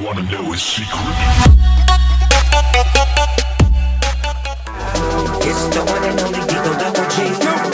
wanna know his secret? It's the one and only Digo Double G.